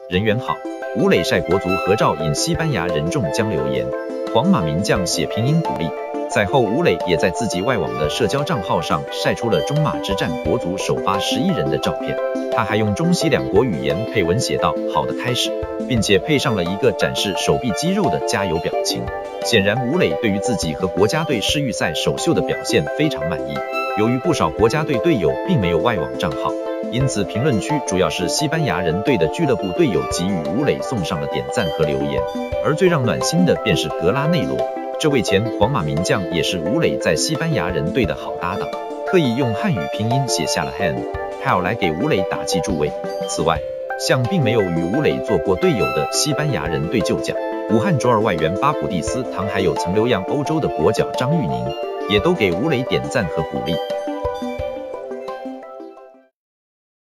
人缘好。吴磊晒国足合照引西班牙人中将留言，皇马名将写拼音鼓励。赛后，吴磊也在自己外网的社交账号上晒出了中马之战国足首发11人的照片，他还用中西两国语言配文写道“好的开始”，并且配上了一个展示手臂肌肉的加油表情。显然，吴磊对于自己和国家队世预赛首秀的表现非常满意。由于不少国家队队友并没有外网账号，因此评论区主要是西班牙人队的俱乐部队友给予吴磊送上了点赞和留言。而最让暖心的便是格拉内罗，这位前皇马名将也是吴磊在西班牙人队的好搭档，特意用汉语拼音写下了 How 来给吴磊打气助威。此外，向并没有与吴磊做过队友的西班牙人队旧将武汉卓尔外援巴普蒂斯唐，还有曾留洋欧洲的国脚张玉宁，也都给吴磊点赞和鼓励。